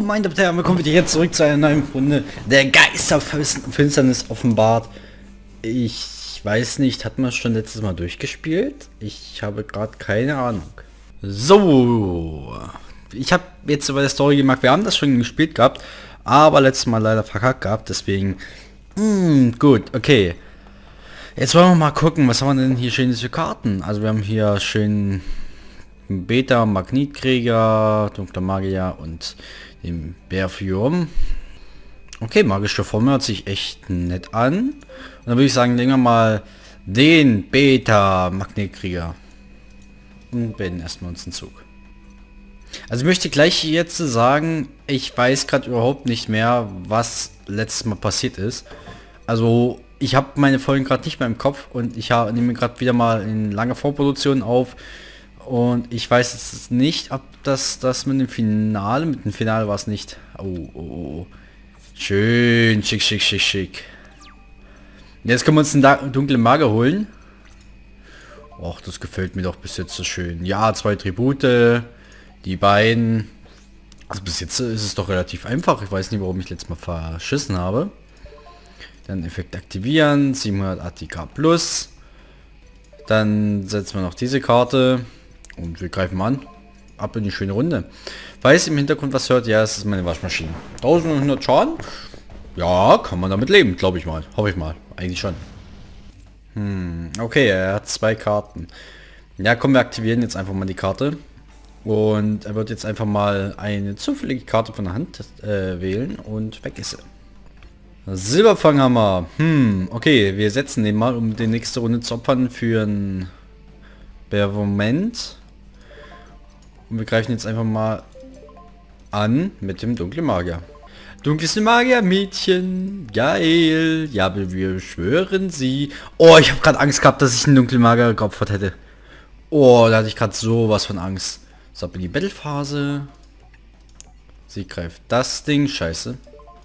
meine Damen und Herren, willkommen wieder jetzt zurück zu einer neuen Runde der Geisterfinsternis offenbart. Ich weiß nicht, hat man schon letztes Mal durchgespielt? Ich habe gerade keine Ahnung. So, ich habe jetzt über der Story gemacht, wir haben das schon gespielt gehabt, aber letztes Mal leider verkackt gehabt, deswegen, gut, okay. Jetzt wollen wir mal gucken, was haben wir denn hier schönes für Karten? Also wir haben hier schön Beta, Magnetkrieger, dunkler Magier und den Bärfium. Okay, magische Formel hört sich echt nett an. Und dann würde ich sagen, nehmen wir mal den Beta Magnetkrieger. Und beenden erstmal uns einen Zug. Also ich möchte gleich jetzt sagen, ich weiß gerade überhaupt nicht mehr, was letztes Mal passiert ist. Also ich habe meine Folgen gerade nicht mehr im Kopf und ich nehme gerade wieder mal in langer Vorproduktion auf. Und ich weiß jetzt nicht, ob das mit dem Finale war es nicht. Oh. Schön, schick. Jetzt können wir uns einen dunklen Magier holen. Och, das gefällt mir doch bis jetzt so schön. Ja, 2 Tribute, die beiden. Also bis jetzt ist es doch relativ einfach. Ich weiß nicht, warum ich letztes Mal verschissen habe. Dann Effekt aktivieren, 700 ATK plus. Dann setzen wir noch diese Karte. Und wir greifen an. Ab in die schöne Runde. Falls ihr im Hintergrund was hört, ja, es ist meine Waschmaschine. 1100 Schaden. Ja, kann man damit leben, glaube ich mal. Hoffe ich mal. Eigentlich schon. Okay, er hat 2 Karten. Ja, komm, wir aktivieren jetzt einfach mal die Karte. Und er wird jetzt einfach mal eine zufällige Karte von der Hand wählen und weg ist er. Silberfanghammer. Okay, wir setzen den mal, um die nächste Runde zu opfern für ein Moment. Und wir greifen jetzt einfach mal an mit dem dunklen Magier. Dunkles Magier, Mädchen. Geil. Ja, wir schwören sie. Oh, ich habe gerade Angst gehabt, dass ich einen dunklen Magier geopfert hätte. Oh, da hatte ich gerade sowas von Angst. So, ab in die Battle-Phase. Sie greift das Ding. Scheiße.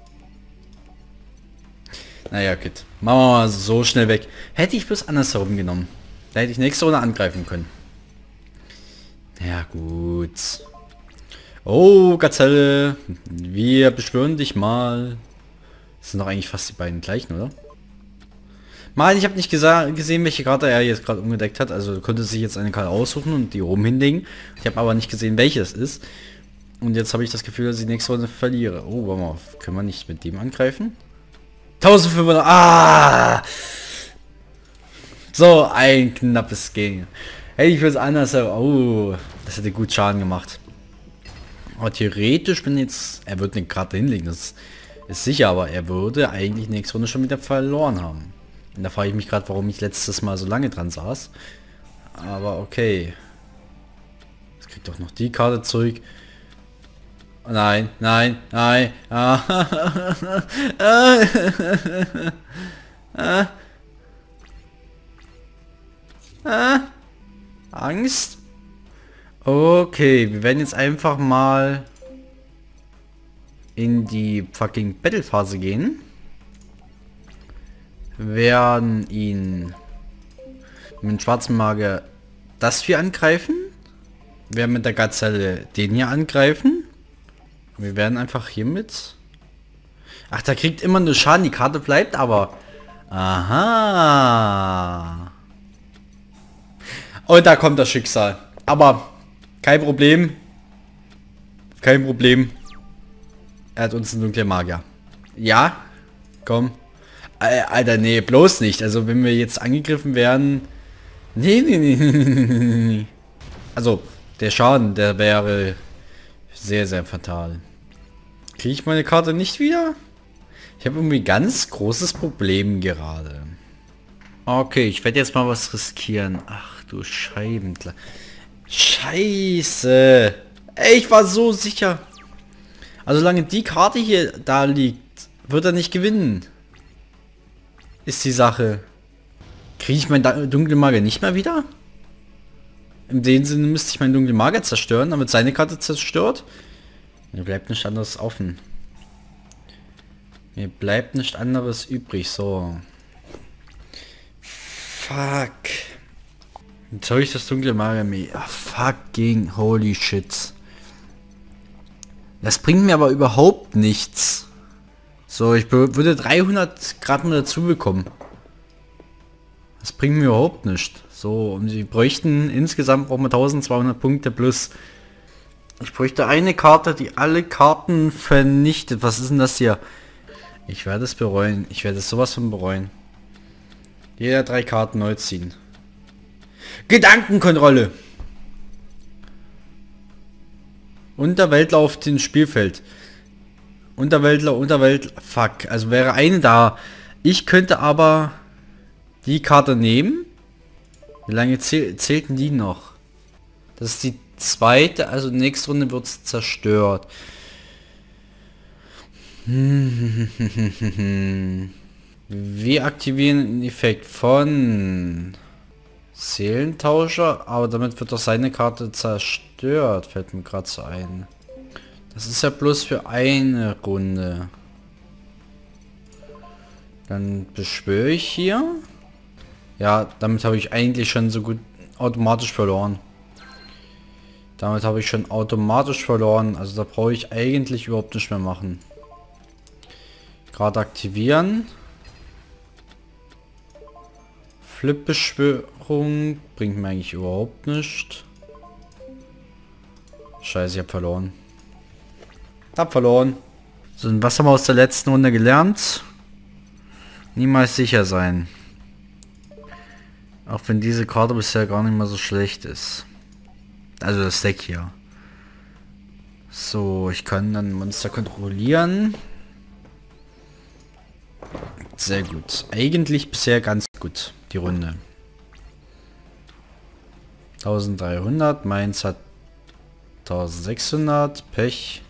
Naja, okay. Machen wir mal so schnell weg. Hätte ich bloß andersherum genommen. Da hätte ich nächste Runde angreifen können. Ja, gut. Oh, Gazelle. Wir beschwören dich mal. Das sind doch eigentlich fast die beiden gleichen, oder? Mal, ich habe nicht gesehen, welche Karte er jetzt gerade umgedeckt hat. Also konnte sich jetzt eine Karte aussuchen und die oben hinlegen. Ich habe aber nicht gesehen, welche es ist. Und jetzt habe ich das Gefühl, dass ich nächste Runde verliere. Oh, warte mal. Können wir nicht mit dem angreifen? 1500. Ah! So ein knappes Game. Hätte ich fürs anders. Oh, das hätte gut Schaden gemacht. Aber theoretisch, wenn jetzt... Er wird eine Karte hinlegen, das ist sicher, aber er würde eigentlich nächste Runde schon wieder verloren haben. Und da frage ich mich gerade, warum ich letztes Mal so lange dran saß. Aber okay. Jetzt kriegt doch noch die Karte zurück. Nein. Angst? Okay, wir werden jetzt einfach mal in die fucking Battle-Phase gehen. Wir werden ihn mit dem schwarzen Magier das hier angreifen. Wir werden mit der Gazelle den hier angreifen. Wir werden einfach hiermit... Ach, da kriegt immer nur Schaden, die Karte bleibt aber... Aha. Und da kommt das Schicksal. Aber kein Problem. Kein Problem. Er hat uns einen dunklen Magier. Ja? Komm. Alter, nee, bloß nicht. Also wenn wir jetzt angegriffen werden... Nee. Also, der Schaden, der wäre sehr, sehr fatal. Kriege ich meine Karte nicht wieder? Ich habe irgendwie ganz großes Problem gerade. Okay, ich werde jetzt mal was riskieren. Ach du Scheibentler. Scheiße. Ey, ich war so sicher. Also solange die Karte hier da liegt, wird er nicht gewinnen. Ist die Sache. Kriege ich meinen dunklen Magier nicht mehr wieder? In dem Sinne müsste ich meinen dunklen Magier zerstören, damit seine Karte zerstört. Mir bleibt nichts anderes offen. Mir bleibt nichts anderes übrig. So. Fuck. Jetzt habe ich das dunkle Magier mehr. Fucking holy shit. Das bringt mir aber überhaupt nichts. So, ich würde 300 gerade nur dazu bekommen. Das bringt mir überhaupt nicht. So, und sie bräuchten insgesamt brauchen wir 1200 Punkte plus. Ich bräuchte eine Karte, die alle Karten vernichtet. Was ist denn das hier? Ich werde es bereuen. Ich werde es sowas von bereuen. Jeder 3 Karten neu ziehen. Gedankenkontrolle. Unterweltler auf dem Spielfeld. Unterwelt. Fuck. Also wäre eine da. Ich könnte aber die Karte nehmen. Wie lange zählten die noch? Das ist die zweite. Also nächste Runde wird es zerstört. Wir aktivieren den Effekt von Seelentauscher, aber damit wird doch seine Karte zerstört, fällt mir gerade so ein. Das ist ja bloß für eine Runde. Dann beschwöre ich hier. Ja, damit habe ich eigentlich schon so gut automatisch verloren. Damit habe ich schon automatisch verloren, also da brauche ich eigentlich überhaupt nicht mehr machen. Gerade aktivieren. Flip-Beschwörung bringt mir eigentlich überhaupt nichts. Scheiße, ich habe verloren. So, und was haben wir aus der letzten Runde gelernt? Niemals sicher sein. Auch wenn diese Karte bisher gar nicht mal so schlecht ist. Also das Deck hier. So, ich kann dann Monster kontrollieren. Sehr gut. Eigentlich bisher ganz gut, die Runde. 1300, meins hat 1600, Pech.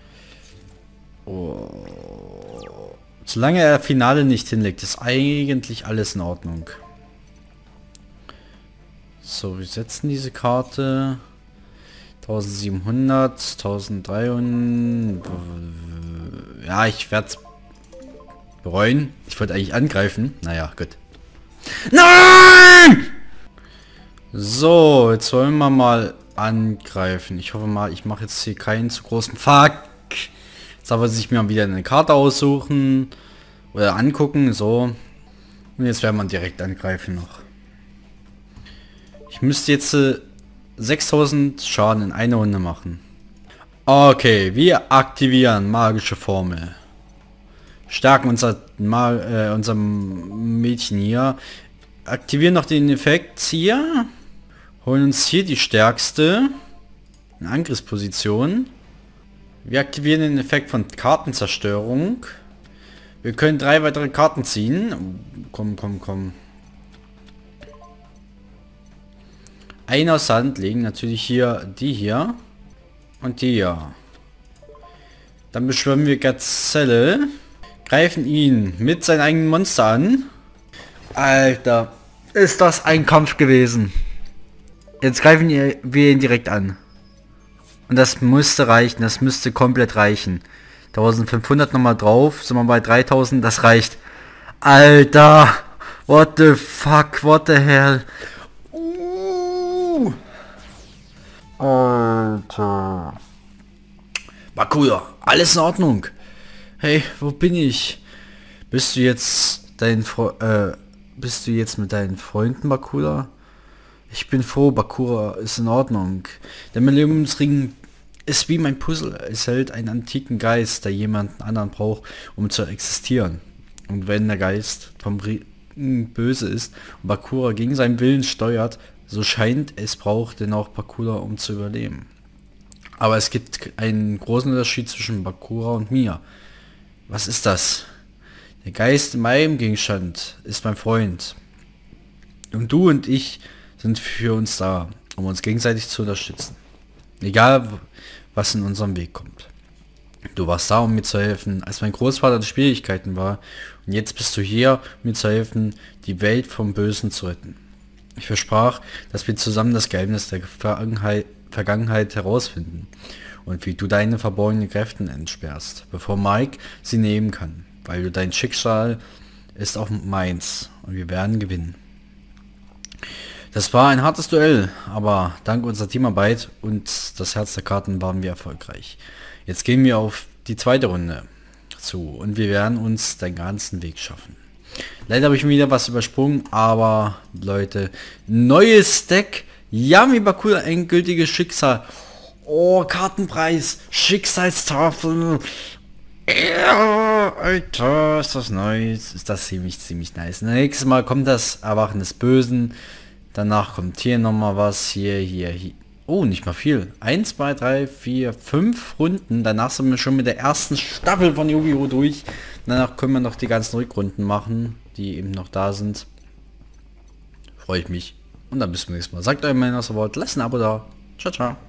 Oh. Solange er Finale nicht hinlegt, ist eigentlich alles in Ordnung. So, wir setzen diese Karte. 1700, 1300. Ja, ich werde es bereuen. Ich wollte eigentlich angreifen. Naja, gut. Nein! So, jetzt wollen wir mal angreifen. Ich hoffe mal, ich mache jetzt hier keinen zu großen Fuck. Jetzt darf er sich mir wieder eine Karte aussuchen. Oder angucken, so. Und jetzt werden wir direkt angreifen noch. Ich müsste jetzt 6000 Schaden in einer Runde machen. Okay, wir aktivieren magische Formel. Stärken unserem Mädchen hier. Aktivieren noch den Effekt hier. Holen uns hier die stärkste Angriffsposition. Wir aktivieren den Effekt von Kartenzerstörung. Wir können 3 weitere Karten ziehen. Komm. Ein aus Sand legen, natürlich hier die hier und die hier. Dann beschwören wir Gazelle, greifen ihn mit seinem eigenen Monster an. Alter, ist das ein Kampf gewesen. Jetzt greifen wir ihn direkt an. Und das müsste reichen, das müsste komplett reichen. 1500 nochmal drauf, sind wir bei 3000, das reicht. Alter, what the fuck, what the hell. Alter. Bakura, alles in Ordnung. Hey, wo bin ich? Bist du jetzt mit deinen Freunden, Bakura? Ich bin froh, Bakura ist in Ordnung. Der Millenniumsring ist wie mein Puzzle. Es hält einen antiken Geist, der jemanden anderen braucht, um zu existieren. Und wenn der Geist vom Ring böse ist und Bakura gegen seinen Willen steuert, so scheint es braucht denn auch Bakura, um zu überleben. Aber es gibt einen großen Unterschied zwischen Bakura und mir. Was ist das? Der Geist in meinem Gegenstand ist mein Freund. Und du und ich sind für uns da, um uns gegenseitig zu unterstützen. Egal, was in unserem Weg kommt. Du warst da, um mir zu helfen, als mein Großvater in Schwierigkeiten war. Und jetzt bist du hier, um mir zu helfen, die Welt vom Bösen zu retten. Ich versprach, dass wir zusammen das Geheimnis der Vergangenheit herausfinden und wie du deine verborgenen Kräfte entsperrst, bevor Mike sie nehmen kann, weil du dein Schicksal ist auch meins und wir werden gewinnen. Das war ein hartes Duell, aber dank unserer Teamarbeit und das Herz der Karten waren wir erfolgreich. Jetzt gehen wir auf die zweite Runde zu und wir werden uns den ganzen Weg schaffen. Leider habe ich wieder was übersprungen, aber Leute, neues Deck, Yami Bakul, endgültiges Schicksal. Oh, Kartenpreis, Schicksalstafel. Ja, Alter, ist das nice. Ist das ziemlich nice. Nächstes Mal kommt das Erwachen des Bösen. Danach kommt hier nochmal was. Hier. Oh, nicht mal viel. 1, 2, 3, 4, 5 Runden. Danach sind wir schon mit der ersten Staffel von Yu-Gi-Oh! Durch. Danach können wir noch die ganzen Rückrunden machen, die eben noch da sind. Freue ich mich. Und dann bis zum nächsten Mal. Sagt euch mein Wort. Lasst ein Abo da. Ciao, ciao.